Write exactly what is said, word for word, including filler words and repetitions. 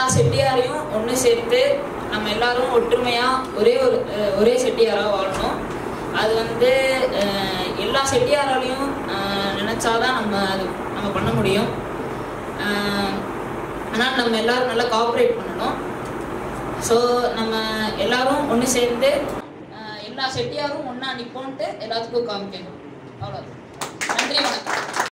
செட்டியாரையும் ஒன்று சேர்த்து நம்ம எல்லாரும் ஒற்றுமையாக ஒரே ஒரு ஒரே செட்டியாராக வாழணும். அது வந்து எல்லா செட்டியாராலையும் நினச்சாதான் நம்ம அது நம்ம பண்ண முடியும். ஆனால் நம்ம எல்லாரும் நல்லா கோஆப்ரேட் பண்ணணும். ஸோ நம்ம எல்லாரும் ஒன்று சேர்ந்து எல்லா செட்டியாரும் ஒன்றா நிற்போன்ட்டு எல்லாத்துக்கும் காமிக்கணும். அவ்வளோ. நன்றி, வணக்கம்.